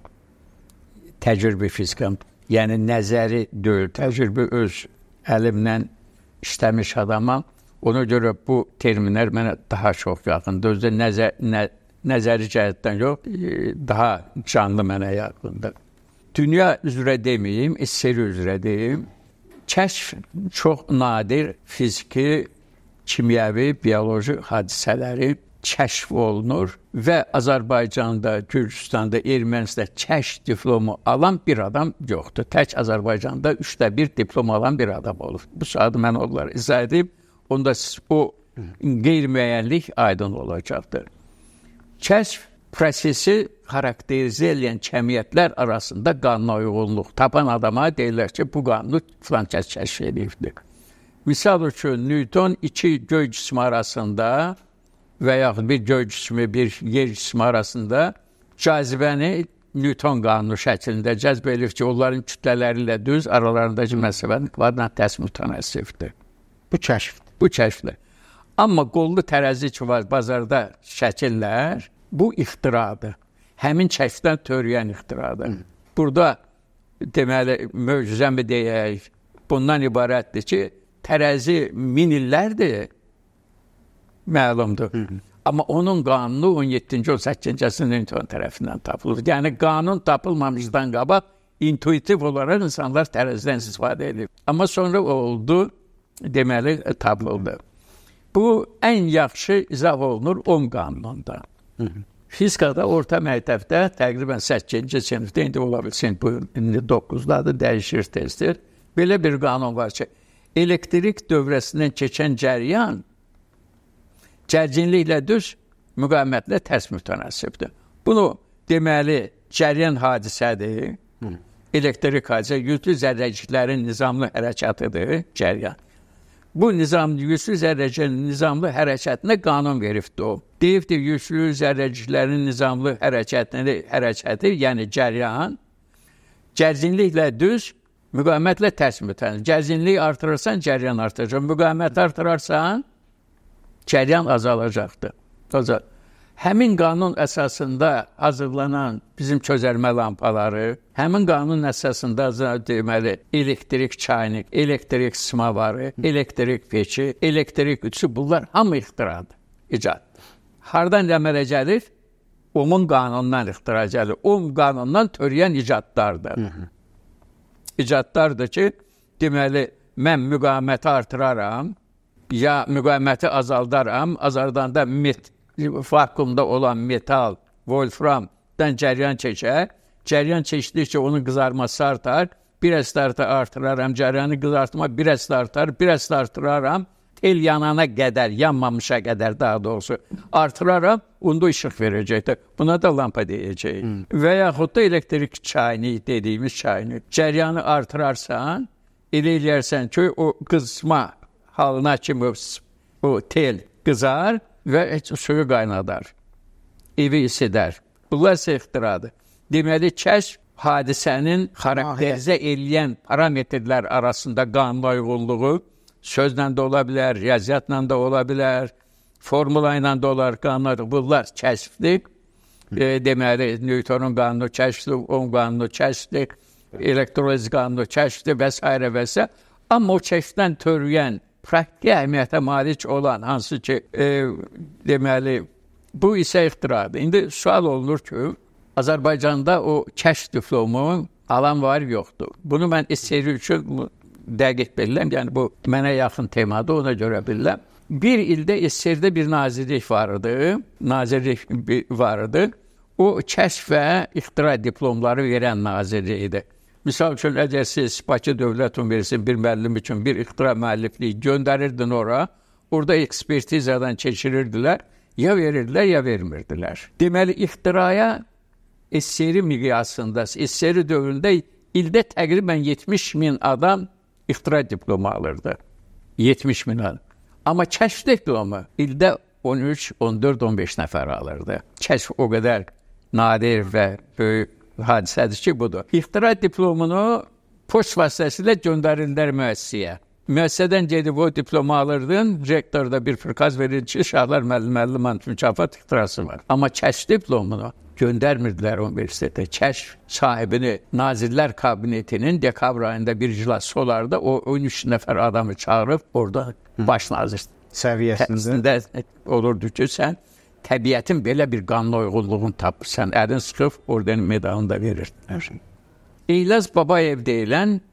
Yəni nəzəri deyil, təcrübə öz əlimlə işləmiş adamam. Ona görə bu terminlər mənə daha çox yaxındır. Özdə nəzəri cəhətdən yox, daha canlı mənə yaxındır. Dünya üzrə deməyim, seri üzrə deyim. kəşf çox nadir fiziki, kimyəvi, bioloji hadisələri kəşf olunur və Azərbaycanda, Gürcüstanda, Ermənistanda kəşf diplomu alan bir adam yoxdur. Tək Azərbaycanda 1/3 diplom alan bir adam olur. Bu saat mən onları izah edib, onda o qeyri-müəyyənlik aydın olacaqdır. Kəşf prosesi xarakterizə edən cəmiyyətlər arasında qanuna uyğunluq tapan adama deyirlər ki, bu qanunu filan kəs kəşf edibdir. Misal üçün, Newton iki göy cismi arasında və yaxud bir göy cismi, bir yer cismi arasında cazibəni Newton qanunu şəklində cəzb edir ki, onların kütlələri ilə düz aralarındakı məsafənin kvadrat mütənəssibdir. Bu kəşfdir. Bu kəşfdir. Amma qollu tərəzi ki var bazarda şəkillər, bu ixtiradır. Həmin kəşfdən törəyən ixtiradır. Burada deməli, möcüzəmi deyək, bundan ibarətdir ki, tərəzi min illərdir, məlumdur. Amma onun qanunu 17-ci, 18-ci əsrin Newton tərəfindən tapılır. Yəni, qanun tapılmamışdan qabaq intuitiv olaraq insanlar tərəzidən istifadə edir. Amma sonra oldu, deməli, tapıldı. Bu, ən yaxşı izah olunur Ohm qanununda. Fizikada orta məktəbdə təqribən 8-ci sinifdə, indi ola bilsin, bu indi 9-dadır, dəyişir tezdir. Belə bir qanun var ki, elektrik dövrəsindən keçən cəryan gərginliklə düz, müqavimətlə tərs mütənəssibdir. Bunu deməli, cəryan hadisədir, elektrik hadisə, yüklü zərrəciklərin nizamlı hərəkətidir, cəryan. Bu yüklü zərrəciklərin nizamlı hərəkətinə qanun veribdir o. Deyibdir, yüklü zərrəciklərin nizamlı hərəkəti, yəni cəryan, gərginliklə düz, müqavimətlə tərs mütənəssibdir. Gərginliyi artırırsan, cəryan artıracaq. Müqaviməti artırarsan, cəryan azalacaqdır. Həmin qanun əsasında hazırlanan bizim çözərmə lampaları, həmin qanun əsasında deməli, elektrik çaynik, elektrik smavarı, elektrik peçi, elektrik ütüsü, bunlar hamı ixtiradır, icad. Hardan əmələ gəlir? Ohmun qanunundan ixtira gəlir. Ohm qanunundan törəyən icadlardır. İcadlardır ki, deməli, mən müqaviməti artıraram, ya müqaviməti azaldaram, azaldanda vakuumda olan metal, wolframdan cəryan çəkər, cəryan çəkdikcə onun qızarması artar, bir əslərdə artıraram, cəryanı qızartma bir əslər artar, bir əslər artıraram, tel yanana qədər, yanmamışa qədər daha doğrusu artıraram, onda işıq verəcəkdir. Buna da lampa deyəcək. Və yaxud da elektrik çaynik dediyimiz çaynik. Cəryanı artırarsan, elə eləyərsən ki, o qızma halına kimi o tel qızar və suyu qaynadar, evi isidər. Bunlar isə ixtiradır. Deməli, kəşf hadisənin xarakterizə eləyən parametrlər arasında qanuna uyğunluğu sözlə də ola bilər, riyaziyyatla da ola bilər, formula ilə də olar, qanunlar, bunlar kəşfdir. Deməli, Newtonun qanunu kəşfdir, Ohm qanunu kəşfdir, elektroliz qanunu kəşfdir və s. və s. Amma o kəşfdən törəyən praktiki əhəmiyyətə malik olan hansı ki, deməli, bu isə ixtiradır. İndi sual olunur ki, Azərbaycanda o kəşf diplomu alan var, yoxdur. Bunu mən SSR üçün dəqiq bilirəm, yəni bu mənə yaxın temadır, ona görə bilirəm. Bir ildə SSR-də bir nazirlik vardı. O kəşf və ixtira diplomları verən nazirlikdir. Misal üçün, əgər siz Bakı Dövlət Universitetinin bir müəllim üçün bir ixtira müəllifliyi göndərirdin ora, orada ekspertizadan keçirirdilər, ya verirdilər, ya vermirdilər. Deməli, ixtiraya SSR miqyasında, SSR dövründə ildə təqribən 70.000 adam ixtira diplomu alırdı. 70.000 adam. Amma kəşf diplomu ildə 13, 14, 15 nəfər alırdı. Kəşf o qədər nadir və böyük hadisədir ki, budur. İxtira diplomunu poçt vasitəsilə göndərirlər müəssisəyə. Müəssisədən gedib o diplomu alırdın, rektor da bir prikaz verir ki, Şahlar müəllim mükafat ixtirası var. Amma kəşf diplomunu göndərmirdilər universitetə. Kəşf sahibini Nazirlər Kabinetinin dekabr ayında bir iclası olardı. O 13 nəfər adamı çağırıb orada baş nazir səviyyəsində olurdu ki, sən təbiətin belə bir qanuna uyğunluğunu tapırsan, əlin sıxıb oradan medalını da verirdilər. İlyas Babayev deyilən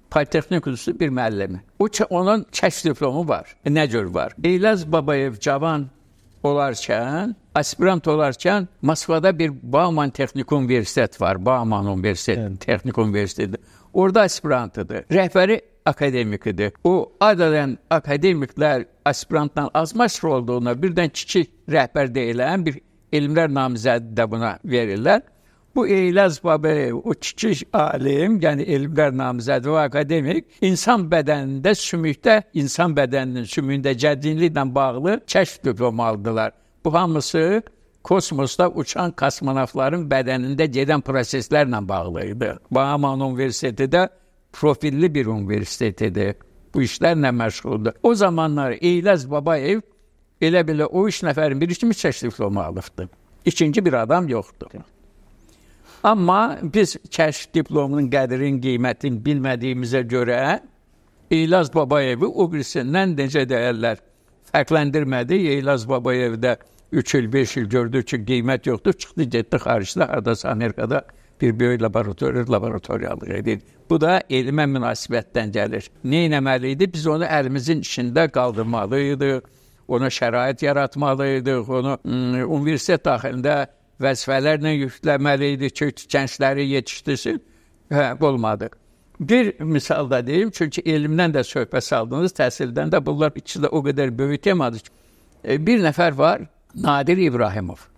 Politexnik üzrə bir müəllimi. Onun kəşf diplomu var. Nə cür var? İlyas Babayev cavan olarkən, aspirant olarkən Moskvada bir Bauman Texnik Universitet var. Bauman Universitet, Texnik Universiteti. Orada aspirantıdır. Rəhbəri akademikidir. O adətən akademiklər aspirantdan az məşğul olduğuna birdən kiçik rəhbər deyilən bir elmlər namizədi də buna verirlər. Bu İlyas Babayev, o kiçik alim, yəni elmlər namizədi və akademik, insan bədənində, sümükdə, insan bədəninin sümüyündə cədinliklə bağlı kəşf diplomu aldılar. Bu hamısı kosmosda uçan kosmonavtların bədənində gedən proseslərlə bağlı idi. Bauman Universiteti də profilli bir universitetidir. Bu işlərlə məşğuldur. O zamanlar İlyas Babayev elə belə o 3 nəfərin biri kimi kəşf diplomu alıbdı. İkinci bir adam yoxdur. Amma biz kəşf diplomunun qədrin, qiymətini bilmədiyimizə görə İlyas Babayevi o birisindən necə deyərlər, fərqləndirmədi. İlyas Babayevdə 3 il, 5 il gördü ki, qiymət yoxdur, çıxdı, getdi xaricdə, haradasa Amerikada bir böyük laboratoriyalıq edir. Bu da elmə münasibətdən gəlir. Nə etməli idi? Biz onu əlimizin içində qaldırmalıyıq, ona şərait yaratmalıyıq, onu universitet daxilində vəzifələrlə yükləməliydik ki, gəncləri yetişdirsin. Olmadı. Bir misal da deyim, çünki elmdən də söhbət saldınız, təhsildən də bunlar ikisi də o qədər böyük temadır ki. Bir nəfər var, Nadir İbrahimov.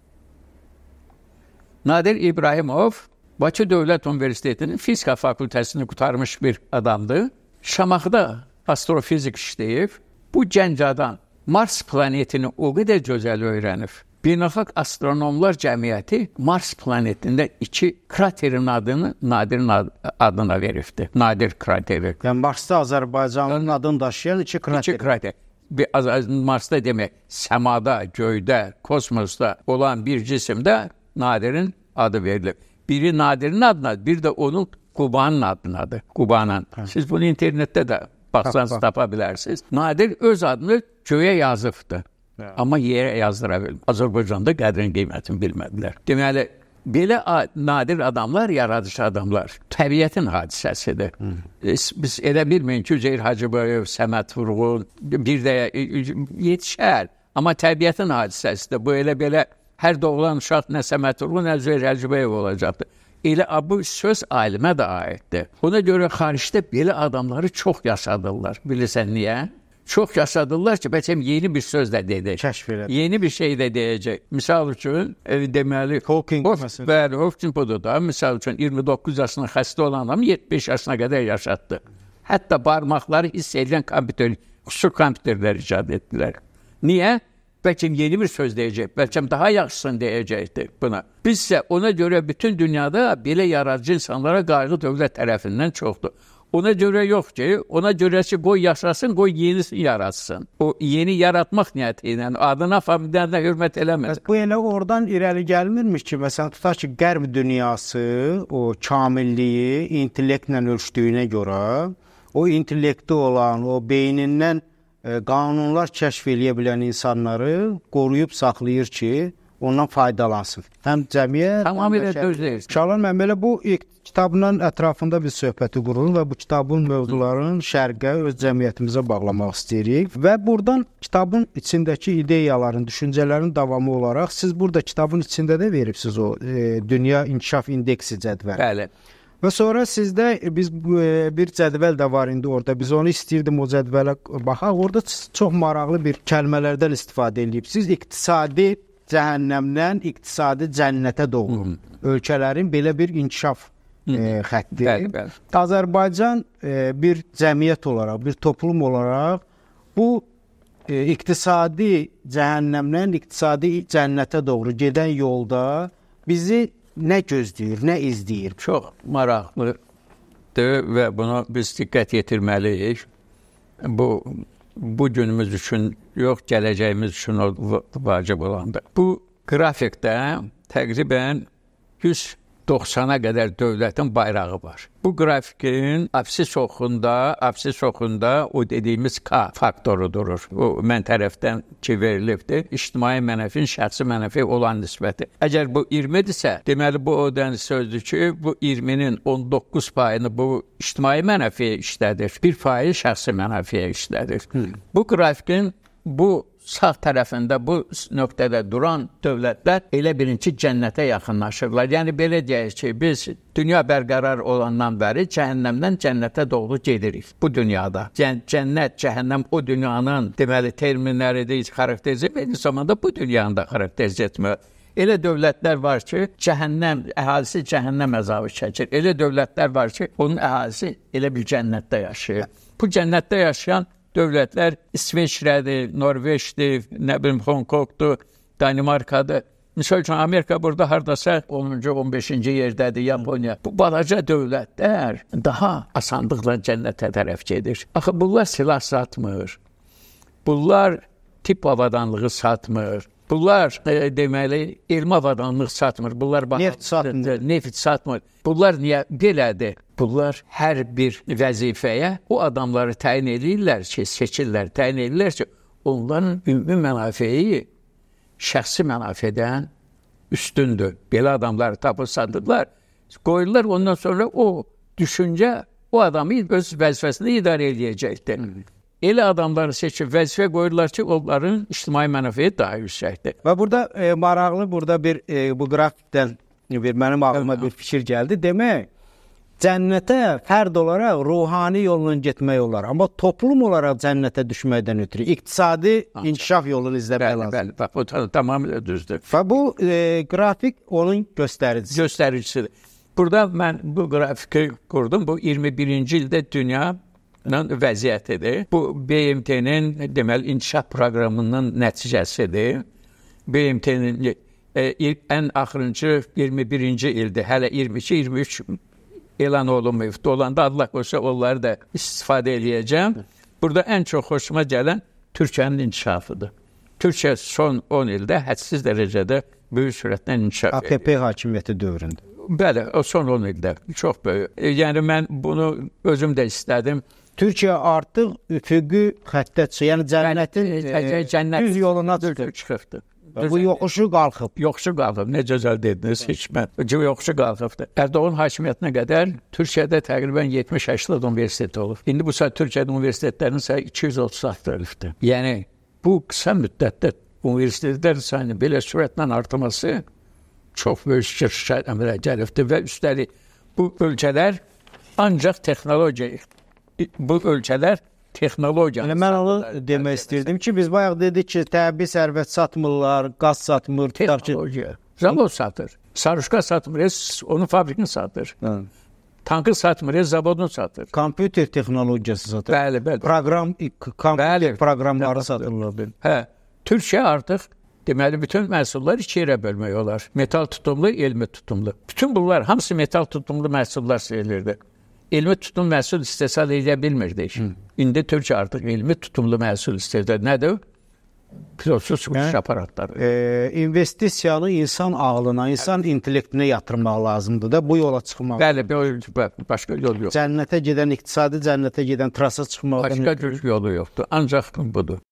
Nadir İbrahimov Bakı Dövlət Universitetinin fizika fakültəsini qurtarmış bir adamdır. Şamaxıda astrofizik işləyib. Bu gənc adam Mars planetini o qədər gözəl öyrənib. Beynəlxalq Astronomlar Cəmiyyəti Mars planetində 2 kraterin adını Nadir'in adına veribdi. Nadir krateri. Yəni Marsda Azərbaycanın adını daşıyan 2 krater. 2 krater. Marsda demək, səmada, göydə, kosmosda olan bir cisimdə Nadir'in adı verilib. Biri Nadir'in adına, bir də onun Qubanın adınadır. Qubanın. Siz bunu internetdə də baxsanız tapa bilərsiniz. Nadir öz adını göyə yazıbdı. Amma yerə yazdıra bilmir. Azərbaycanda qədrin qiymətini bilmədilər. Deməli, belə nadir adamlar, yaradıcı adamlar, təbiətin hadisəsidir. Biz elə bilməyin ki, Üzeyir Hacıbayev, Səməd Vurğun, bir də yetişər. Amma təbiətin hadisəsidir. Bu elə belə hər doğulan uşaq nə Səməd Vurğun, nə Üzeyir Hacıbayev olacaqdır. Elə bu söz alimə də aiddir. Ona görə xaricdə belə adamları çox yaşadırlar. Bilirsən niyə? Çox yaşadırlar ki, bəlkə yeni bir söz də deyəcək. Kəşf elədi. Yeni bir şey də deyəcək. Misal üçün, deməli, Hawking budur da, misal üçün 29 yaşında xəstə olan adam 75 yaşına qədər yaşatdı. Hətta barmaqları hiss edən xüsusi kompüterlər icad etdilər. Niyə? Bəlkə yeni bir söz deyəcək, bəlkə daha yaxşısını deyəcəkdir buna. Biz isə ona görə bütün dünyada belə yaradıcı insanlara qayğı dövlət tərəfindən çoxdur. Ona görə yox ki, ona görə ki, qoy yaşasın, qoy yenisini yaratsın. O yeni yaratmaq niyyəti ilə adına, familiyana hörmət eləməz. Bu elə oradan irəli gəlmirmiş ki, məsələn, tutaq ki, qərb dünyası o kamilliyi intellektlə ölçdüyünə görə, o intellekti olan, o beynindən qanunlar kəşf eləyə bilən insanları qoruyub saxlayır ki, ondan faydalansın. Həm cəmiyyət, tamamilə düzdür. Şalan, mən belə bu kitabın ətrafında bir söhbəti qurulur və bu kitabın mövzularını şərqə, öz cəmiyyətimizə bağlamaq istəyirik. Və buradan kitabın içindəki ideyaların, düşüncələrin davamı olaraq siz burada kitabın içində də veribsiniz o Dünya İnkişaf İndeksi cədvəli. Bəli. Və sonra sizdə biz bir cədvəl də var indi orada. Biz onu istəyirdim o cədvələ baxaq. Orada çox maraqlı bir kəlmələrdən istifadə edibsiniz. İqtisadi cəhənnəmdən iqtisadi cənnətə doğru ölkələrin belə bir inkişaf xətti. Bəli, bəli. Azərbaycan bir cəmiyyət olaraq, bir toplum olaraq bu iqtisadi cəhənnəmdən iqtisadi cənnətə doğru gedən yolda bizi nə gözləyir, nə izləyir? Çox maraqlıdır və buna biz diqqət yetirməliyik. Bu günümüz üçün yox, gələcəyimiz üçün vacib olandır. Bu qrafikdə təqribən 100 90-a qədər dövlətin bayrağı var. Bu qrafikin absis oxunda o dediyimiz K faktoru durur. O mən tərəfdən ki verilibdir. İctimai mənəfin şəxsi mənəfi olan nisbəti. Əgər bu 20-dirsə, deməli bu o dənə sözdür ki, bu 20-nin 19 payını bu ictimai mənəfiyə işlədir. 1% şəxsi mənəfiyə işlədir. Bu qrafikin bu sağ tərəfində bu nöqtədə duran dövlətlər elə birinci cənnətə yaxınlaşırlar. Yəni belə deyək ki, biz dünya bərqərar olandan bəri cəhənnəmdən cənnətə doğru gedirik bu dünyada. Yəni cənnət, cəhənnəm o dünyanın deməli terminləridir, xarakterizə və eyni zamanda bu dünyanı da xarakterizə etmir. Elə dövlətlər var ki, əhalisi cəhənnəm əzabı çəkir. Elə dövlətlər var ki, onun əhalisi elə bir cənnətdə yaşayır. Bu cənnətdə yaşayan dövlətlər İsveçrədir, Norveçdir, nə bilim Hongkongdur, Danimarkadır. Misal üçün Amerika burada hardasa 10-cu, 15-ci yerdədir, Yaponiya. Bu balaca dövlətlər daha asanlıqla cənnətə tərəf gedir. Axı bunlar silah satmır. Bunlar tip avadanlığı satmır. Bunlar deməli elmi avadanlıq satmır. Bunlar neft satmır. Bunlar niyə belədir? Bunlar hər bir vəzifəyə o adamları təyin edirlər ki, seçirlər, təyin edirlər ki, onların ümumi mənafeyi şəxsi mənafedən üstündür. Belə adamları tapıb satırlar, qoyurlar, ondan sonra o düşüncə o adamı öz vəzifəsini idarə edəcəkdir. Elə adamları seçib vəzifə qoyurlar ki, onların ictimai mənafeyi daha yüksəkdir. Və burada maraqlı, burada bir bu qrafikdən mənim ağlıma bir fikir gəldi. Demək, cənnətə fərd olaraq ruhani yolla getmək olar. Amma toplum olaraq cənnətə düşməkdən ötürü iqtisadi inkişaf yolunu izləmək lazım. Bəli, bax, bu tamamilə düzdür. Və bu qrafik onun göstəricisidir. Burada mən bu qrafiki qurdum. Bu 21-ci ildə dünyanın vəziyyətidir. Bu BMT-nin deməli inkişaf proqramının nəticəsidir. BMT-nin ən axırıncı 21-ci ildir. Hələ 22-23 elan olunmayıbdır. Olanda Allah qoysa onları da istifadə edəcəm. Burada ən çox xoşuma gələn Türkiyənin inkişafıdır. Türkiyə son 10 ildə hədsiz dərəcədə böyük sürətlə inkişaf edir. AKP hakimiyyəti dövründə. Bəli, o son 10 ildə çox böyük. Yəni mən bunu özüm də istədim. Türkiyə artıq üfüqi xəttə çıxır. Yəni cənnətin düz yoluna çıxıbdır. Bu yoxuşu qalxıb. Yoxuşu qalxıb. Nə gözəl dediniz, hikmət. Yoxuşu qalxıbdır. Erdoğan hakimiyyətinə qədər Türkiyədə təqribən 70-80 universitet olub. İndi bu saat Türkiyədə universitetlərinin sayı 230 artırılıbdır. Yəni bu qısa müddətdə universitetlərin sayının belə sürətlə artması çox böyük şirkət əmələ gəlibdir və üstəlik bu ölkələr ancaq texnologiya, Yəni mən onu demək istirdim ki, biz bayaq dedik ki, təbii sərvət satmırlar, qaz satmır, texnologiya. Zavod satır. Sarışqa satmır, onun fabrikini satır. Tankı satmır, zavodunu satır. Kompüter texnologiyası satır. Bəli, bəli. Kompüter proqramları satırlar. Hə, Türkiyə artıq deməli bütün məhsullar iki yerə bölmək olar. Metal tutumlu, elmi tutumlu. Bütün bunlar hamısı metal tutumlu məhsullar sayılırdı. Elmi tutumlu məhsul istehsal edə bilmirdik. İndi Türkiyə artıq elmi tutumlu məhsul istehsal nədir? Pilotsuz uçuş aparatları. İnvestisiyanı insan ağlına, insan intellektinə yatırmaq lazımdır da bu yola çıxmaq. Bəli, başqa yol yox. Cənnətə gedən, iqtisadi cənnətə gedən trasa çıxmaq. Başqa yolu yoxdur. Ancaq budur.